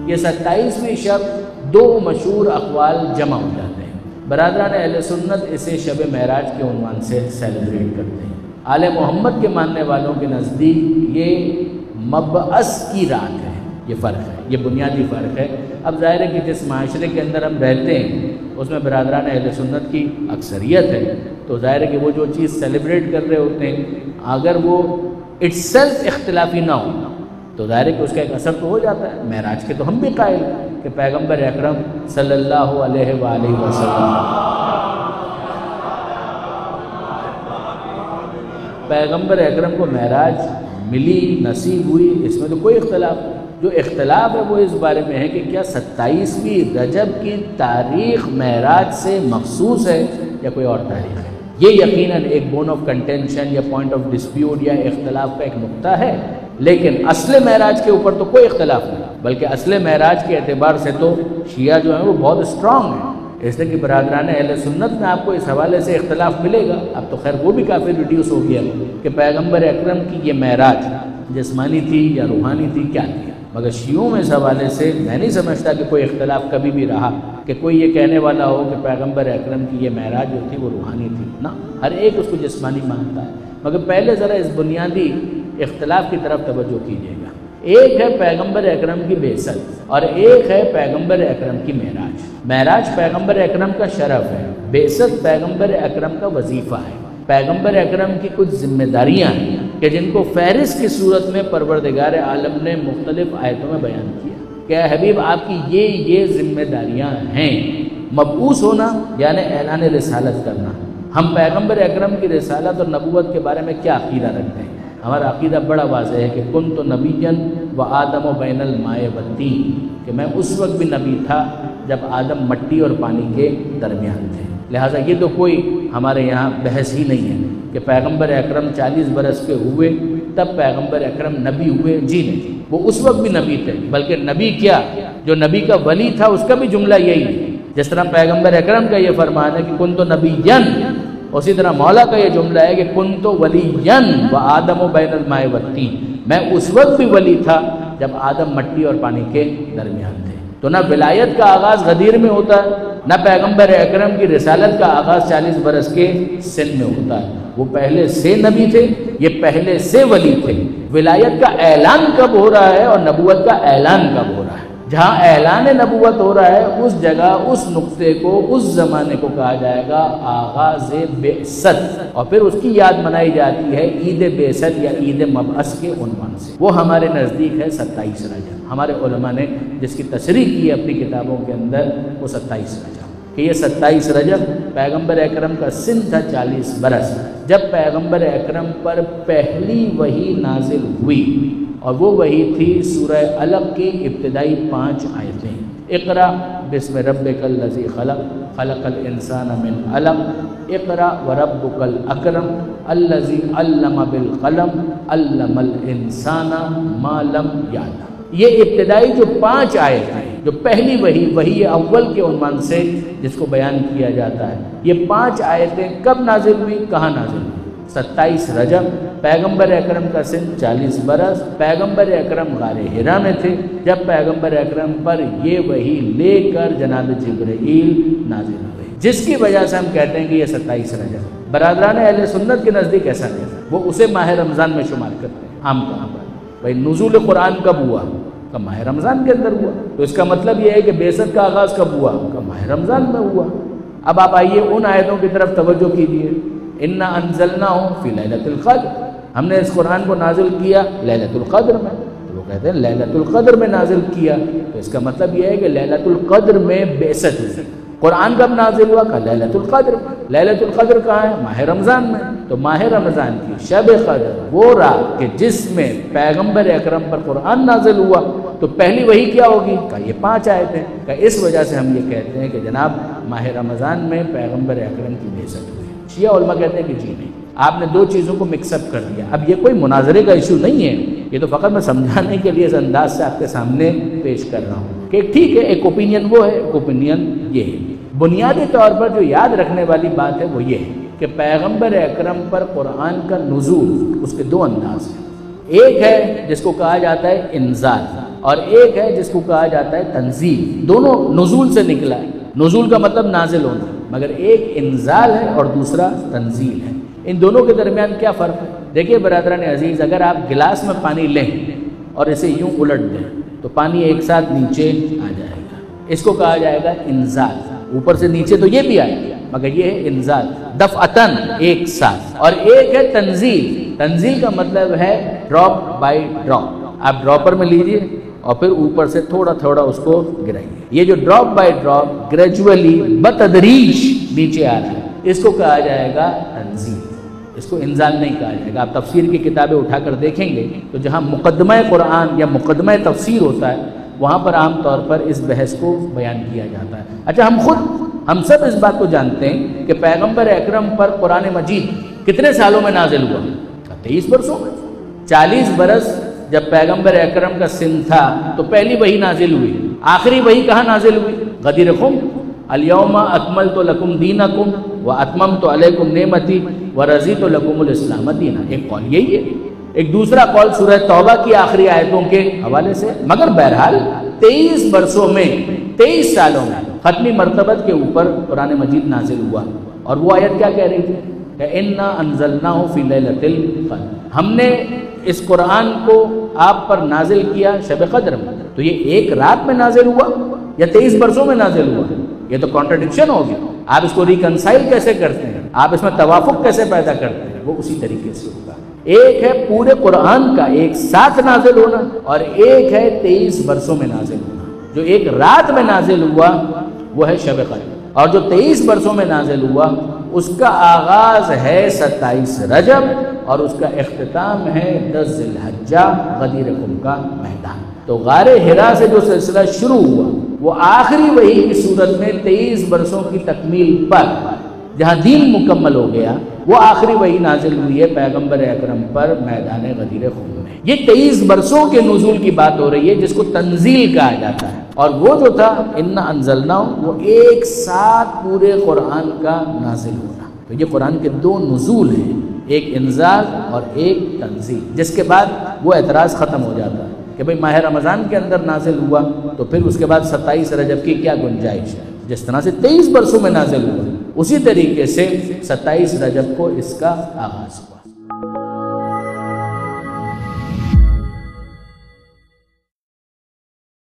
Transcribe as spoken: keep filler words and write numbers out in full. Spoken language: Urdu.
یہ ستائیسویں شب دو مشہور اقوال جمع ہو جاتے ہیں۔ برادران اہل سنت اسے شب معراج کے عنوان سے سیلیبریٹ کرتے ہیں۔ آل محمد کے ماننے والوں کے نزدیک یہ مبعث کی رات ہے۔ یہ فرق ہے، یہ بنیادی فرق ہے۔ اب ظاہر ہے کہ جس معاشرے کے اندر ہم رہتے ہیں اس میں برادران اہل سنت کی اکثریت ہے، تو ظاہر ہے کہ وہ جو چیز سیلیبریٹ کر رہے ہوتے ہیں اگر وہ اٹ سیلف اختلافی نہ ہو تو ظاہر ہے کہ اس کا ایک اثر تو ہو جاتا ہے۔ معراج کے تو ہم بھی قائل ہیں کہ پیغمبر اکرم صلی اللہ علیہ وآلہ وسلم پیغمبر اکرم کو معراج ملی، نصیب ہوئی، اس میں تو کوئی اختلاف نہیں۔ جو اختلاف ہے وہ اس بارے میں ہے کہ کیا ستائیسویں رجب کی تاریخ معراج سے مخصوص ہے یا کوئی اور تاریخ ہے۔ یہ یقیناً ایک بون آف کنٹینشن یا پوائنٹ آف ڈسپیوٹ یا اختلاف کا ایک نقطہ ہے، لیکن اصل معراج کے اوپر تو کوئی اختلاف نہیں، بلکہ اصل معراج کے اعتبار سے تو شیعہ جو ہیں وہ بہت اسٹرانگ ہیں۔ اس لیے کہ برادران اہل سنت میں آپ کو اس حوالے سے اختلاف ملے گا، اب تو خیر وہ بھی کافی ریڈیوس ہو گیا کہ پیغمبر اکرم کی یہ معراج جسمانی تھی یا روحانی تھی، کیا تھی، مگر شیعوں میں اس حوالے سے میں نہیں سمجھتا کہ کوئی اختلاف کبھی بھی رہا کہ کوئی یہ کہنے والا ہو کہ پیغمبر اکرم کی یہ معراج جو تھی وہ روحانی تھی، نہ، ہر ایک اس کو جسمانی مانتا ہے۔ مگر پہلے ذرا اس بنیادی اختلاف کی طرف توجہ کیجیے گا۔ ایک ہے پیغمبر اکرم کی بعثت اور ایک ہے پیغمبر اکرم کی معراج۔ معراج پیغمبر اکرم کا شرف ہے، بعثت پیغمبر اکرم کا وظیفہ ہے۔ پیغمبر اکرم کی کچھ ذمہ داریاں ہیں کہ جن کو فہرست کی صورت میں پروردگار عالم نے مختلف آیتوں میں بیان کیا کہ اے حبیب آپ کی یہ یہ ذمہ داریاں ہیں۔ مبعوث ہونا یعنی اعلان رسالت کرنا۔ ہم پیغمبر اکرم کی رسالت اور نبوت کے بارے میں کیا عقیدہ رکھتے ہیں؟ ہمارا عقیدہ بڑا واضح ہے کہ کن تو نبیًا و آدم و بین الماء والطین، کہ میں اس وقت بھی نبی تھا جب آدم مٹی اور پانی کے درمیان تھے۔ لہٰذا یہ تو کوئی ہمارے یہاں بحث ہی نہیں ہے کہ پیغمبر اکرم چالیس برس کے ہوئے تب پیغمبر اکرم نبی ہوئے، جی نہیں، وہ اس وقت بھی نبی تھے، بلکہ نبی کیا، جو نبی کا ولی تھا اس کا بھی جملہ یہی ہے۔ جس طرح پیغمبر اکرم کا یہ فرمان ہے کہ کن تو نبیًا، اسی طرح مولا کا یہ جملہ ہے کہ کن تو ولیًا و آدم و بین الماء والطین، میں اس وقت بھی ولی تھا جب آدم مٹی اور پانی کے درمیان تھے۔ تو نہ ولایت کا آغاز غدیر میں ہوتا ہے، نہ پیغمبر اکرم کی رسالت کا آغاز چالیس برس کے سن میں ہوتا ہے۔ وہ پہلے سے نبی تھے، یہ پہلے سے ولی تھے۔ ولایت کا اعلان کب ہو رہا ہے اور نبوت کا اعلان کب ہو رہا ہے؟ جہاں اعلان نبوت ہو رہا ہے اس جگہ اس نقطے کو، اس زمانے کو کہا جائے گا آغاز بعثت، اور پھر اس کی یاد منائی جاتی ہے عید بعثت یا عید مبعث کے عنوان سے۔ وہ ہمارے نزدیک ہے ستائیس رجب۔ ہمارے علماء نے جس کی تشریح کی ہے اپنی کتابوں کے اندر وہ ستائیس رجب، کہ یہ ستائیس رجب پیغمبر اکرم کا سن تھا چالیس برس، جب پیغمبر اکرم پر پہلی وحی نازل ہوئی، اور وہ وحی تھی سورہ علق کی ابتدائی پانچ آیتیں۔ اقرا بسم ربک الذی خلق خلق الانسان من علق اقرا وربک الاکرم الذی علم بالقلم علم الانسان ما لم یعلم۔ یہ ابتدائی جو پانچ آیتیں ہیں، جو پہلی وحی وحی اول کے عنوان سے جس کو بیان کیا جاتا ہے، یہ پانچ آیتیں کب نازل ہوئی، کہاں نازل ہوئی؟ ستائیس رجب۔ پیغمبر اکرم کا سن چالیس برس، پیغمبر اکرم غار حرا میں تھے جب پیغمبر اکرم پر یہ وحی لے کر جناب جبرائیل نازل ہوئے، جس کی وجہ سے ہم کہتے ہیں کہ یہ ستائیس رجب۔ برادران اہل سنت کے نزدیک ایسا نہیں، وہ اسے ماہ رمضان میں شمار کرتے ہیں عام طور پر۔ بھائی نزول قرآن کب ہوا؟ کب ماہ رمضان کے اندر ہوا، تو اس کا مطلب یہ ہے کہ بعثت کا آغاز کب ہوا؟ کب ماہ رمضان میں ہوا۔ اب آپ آئیے ان آیتوں کی طرف توجہ کیجیے۔ انا انزلناہ فی لیلۃ القدر، ہم نے اس قرآن کو نازل کیا لیلۃ القدر میں، تو وہ کہتے ہیں لیلۃ القدر میں نازل کیا، تو اس کا مطلب یہ ہے کہ لیلۃ القدر میں بعثت ہوئی۔ قرآن کب نازل ہوا؟ کہ لیلۃ القدر۔ لیلۃ القدر کہاں ہے؟ ماہ رمضان میں۔ تو ماہ رمضان کی شب قدر وہ رات کہ جس میں پیغمبر اکرم پر قرآن نازل ہوا، تو پہلی وحی کیا ہوگی؟ کہ یہ پانچ آیتیں، کہ اس وجہ سے ہم یہ کہتے ہیں کہ جناب ماہ رمضان میں پیغمبر اکرم کی بعثت ہوئی۔ شیعہ علماء کہتے ہیں کہ جی نہیں، آپ نے دو چیزوں کو مکس اپ کر دیا۔ اب یہ کوئی مناظرے کا ایشو نہیں ہے، یہ تو فقط میں سمجھانے کے لیے اس انداز سے آپ کے سامنے پیش کر رہا ہوں کہ ٹھیک ہے، ایک اوپینین وہ ہے، ایک اوپینین یہ ہے۔ بنیادی طور پر جو یاد رکھنے والی بات ہے وہ یہ ہے کہ پیغمبر اکرم پر قرآن کا نزول اس کے دو انداز ہیں۔ ایک ہے جس کو کہا جاتا ہے انزال، اور ایک ہے جس کو کہا جاتا ہے تنزیل. دونوں نزول سے نکلا ہے. نزول کا مطلب نازل ہونا، مگر ایک انزال ہے اور دوسرا تنزیل ہے. ان دونوں کے درمیان کیا فرق ہے؟ دیکھیے برادران عزیز، اگر آپ گلاس میں پانی لیں اور اسے یوں الٹ دیں تو پانی ایک ساتھ نیچے آ جائے گا. اس کو کہا جائے گا انزال. اوپر سے نیچے تو یہ بھی آئے گا، مگر یہ ہے انزال، دفعتاً ایک ساتھ. اور ایک ہے تنزیل. تنزیل کا مطلب ہے ڈراپ بائی ڈراپ. آپ ڈراپر میں لیجئے اور پھر اوپر سے تھوڑا تھوڑا اس کو گرائیے. یہ جو ڈراپ بائی ڈراپ گریجولی بتدریج نیچے آ رہا ہے، اس کو کہا جائے گا تنزیل. اس کو انزال نہیں کہا جائے گا. آپ تفسیر کی کتابیں اٹھا کر دیکھیں گے تو جہاں مقدمہ قرآن یا مقدمہ تفسیر ہوتا ہے وہاں پر عام طور پر اس بحث کو بیان کیا جاتا ہے. اچھا، ہم خود ہم سب اس بات کو جانتے ہیں کہ پیغمبر اکرم پر قرآن مجید کتنے سالوں میں نازل ہوا؟ تیئیس برسوں میں. چالیس برس جب پیغمبر اکرم کا سن تھا تو پہلی وحی نازل ہوئی. آخری وحی کہاں نازل ہوئی؟ غدیر خم. الیوم اکملت لکم دینکم واتممت علیکم نعمتی ورضیت لکم الاسلام دینا. ایک قول یہی ہے. ایک دوسرا قول سورہ توبہ کی آخری آیتوں کے حوالے سے. مگر بہرحال تیئیس برسوں میں، تیئیس سالوں میں ختمی مرتبت کے اوپر قرآن مجید نازل ہوا. اور وہ آیت کیا کہہ رہی تھی کہ انا انزلناہ فی لیلۃ القدر. ہم نے اس قرآن کو آپ پر نازل کیا شب قدر میں. تو یہ ایک رات میں نازل ہوا یا تیئیس برسوں میں نازل ہوا؟ یہ تو کانٹرڈکشن ہوگی. آپ اس کو ریکنسائل کیسے کرتے ہیں؟ آپ اس میں توافق کیسے پیدا کرتے ہیں؟ وہ اسی طریقے سے ہوگا. ایک ہے پورے قرآن کا ایک ساتھ نازل ہونا اور ایک ہے تیئیس برسوں میں نازل ہونا. جو ایک رات میں نازل ہوا وہ ہے شب قدر، اور جو تیئیس برسوں میں نازل ہوا اس کا آغاز ہے ستائیس رجب اور اس کا اختتام ہے دس ذی الحجہ غدیر خم کا میدان. تو غار حرا سے جو سلسلہ شروع ہوا وہ آخری وحی کی صورت میں تیئیس برسوں کی تکمیل پر جہاں دین مکمل ہو گیا، وہ آخری وحی نازل ہوئی ہے پیغمبر اکرم پر میدان غدیر خم میں. یہ تیئیس برسوں کے نزول کی بات ہو رہی ہے جس کو تنزیل کہا جاتا ہے. اور وہ جو تھا انا انزلناہ، وہ ایک ساتھ پورے قرآن کا نازل ہونا. تو یہ قرآن کے دو نزول ہیں، ایک انزال اور ایک تنزیل، جس کے بعد وہ اعتراض ختم ہو جاتا ہے کہ بھئی ماہ رمضان کے اندر نازل ہوا تو پھر اس کے بعد ستائیس رجب کی کیا گنجائش ہے؟ جس طرح سے تیئیس برسوں میں نازل ہوا اسی طریقے سے ستائیس رجب کو اس کا آغاز ہوا.